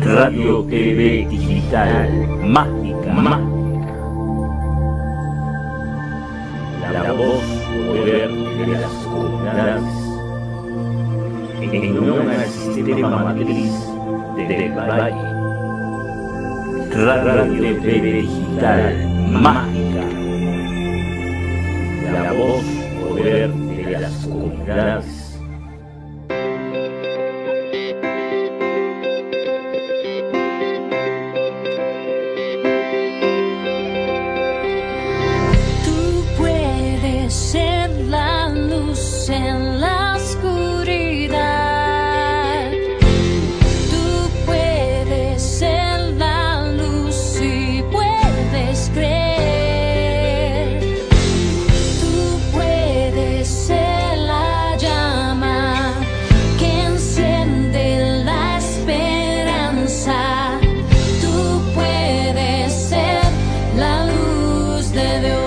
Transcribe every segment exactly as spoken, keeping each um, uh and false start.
Radio T V Digital, mágica, mágica. La voz, poder de las comunidades. En unión al sistema matriz del Valle. Radio T V Digital, mágica. La voz, poder de las comunidades. En la oscuridad, tú puedes ser la luz y puedes creer. Tú puedes ser la llama que enciende la esperanza. Tú puedes ser la luz de Dios.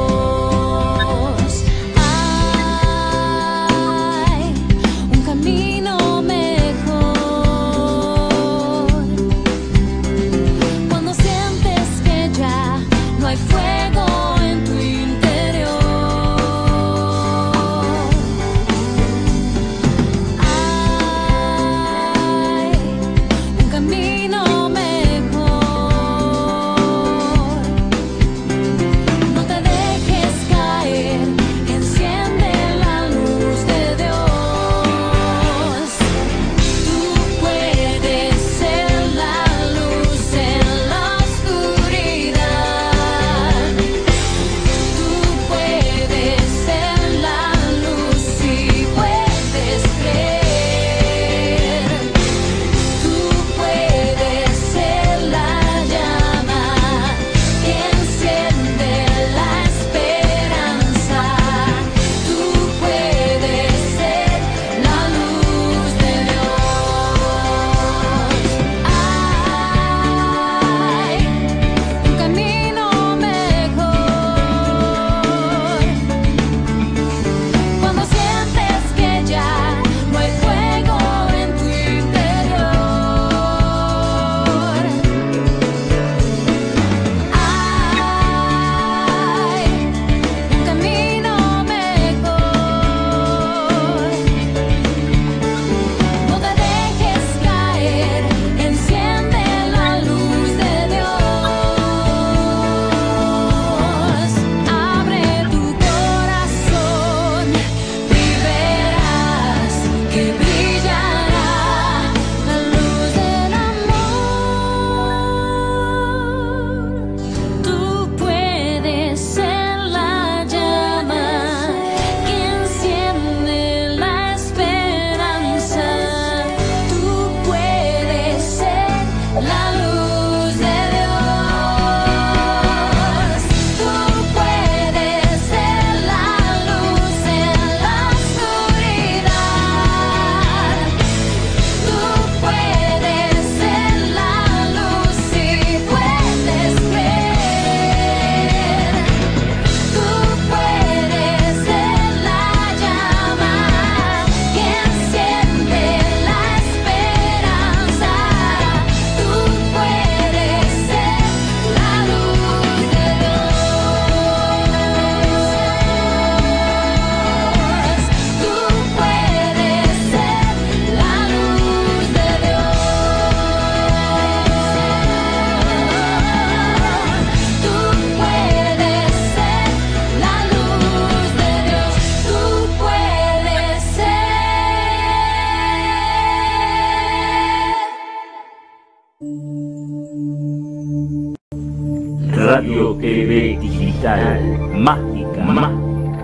Radio T V Digital, mágica, mágica.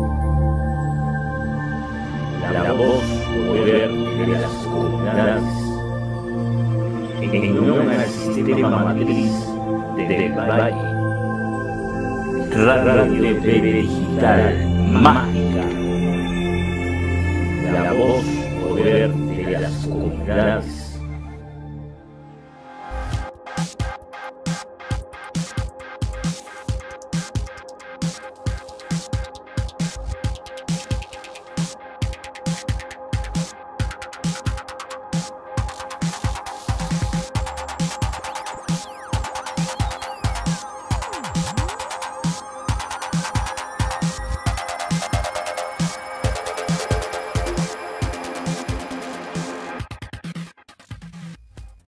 La voz, poder de las comunidades. En unión al sistema matriz del Valle. Radio T V Digital, mágica. La voz, poder de las comunidades.